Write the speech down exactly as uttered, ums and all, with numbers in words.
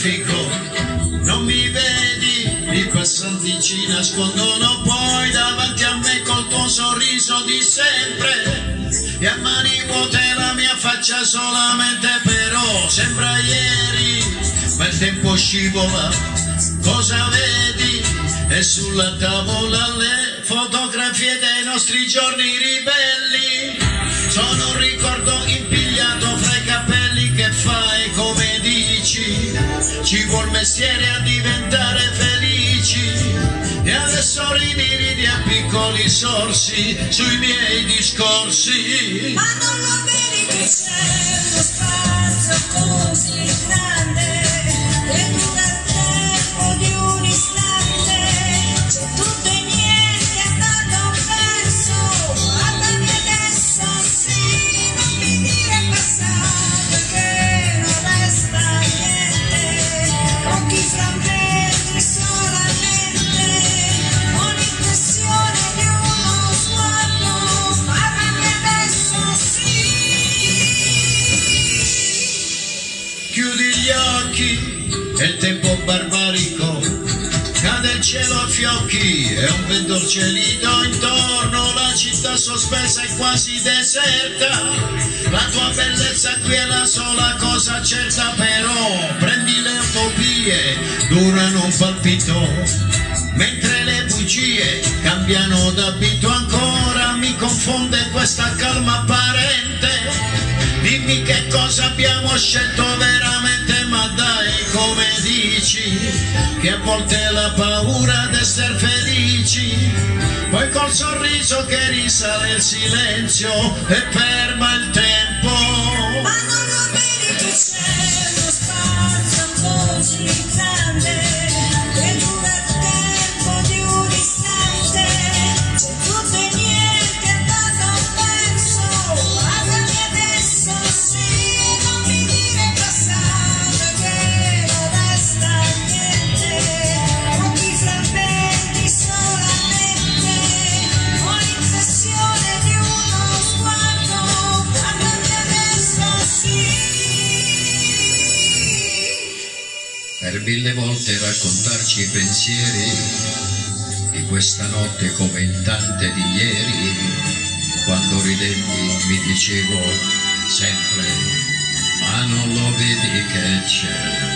traffico, non mi vedi, i passanti ci nascondono poi davanti a me col tuo sorriso di sempre, e a mani vuote la mia faccia solamente, però sembra ieri, ma il tempo scivola, cosa vedi? E sulla tavola le fotografie dei nostri giorni ribelli, sono un ricordo impigliato fra i capelli. Che fai, come dici, ci vuol mestiere a diventare felici, e adesso ridi, ridi a piccoli sorsi sui miei discorsi. Ma non lo vedi che c'è uno spazio così grande, che dura il tempo di un istante, c'è tutto e niente è stato perso, guardami adesso, sì, non mi dire passato che non resta niente, occhi frammenti solamente, ho l'impressione di uno sguardo, guardami adesso, sì. Chiudi gli occhi, è il tempo barbarico, cade il cielo a fiocchi, è un vento gelido intorno, la città sospesa è quasi deserta, la tua bellezza qui è la sola cosa certa, però prendi le utopie, durano un palpito, mentre le bugie cambiano d'abito ancora, mi confonde questa calma apparente. Dimmi che cosa abbiamo scelto veramente, ma dai, come dici, che a volte la paura d'essere felici, poi col sorriso che risale il silenzio e ferma il tempo. Ma non lo vedi che c'è uno spazio così grande, che dura il tempo di un istante, c'è tutto e niente è stato perso, guardami adesso, sì, non mi dire passato che non resta niente, occhi frammenti solamente, ho l'impressione di uno sguardo, guardami adesso, sì. Per mille volte raccontarci i pensieri di questa notte come in tante di ieri, quando ridevi mi dicevo sempre, ma non lo vedi che c'è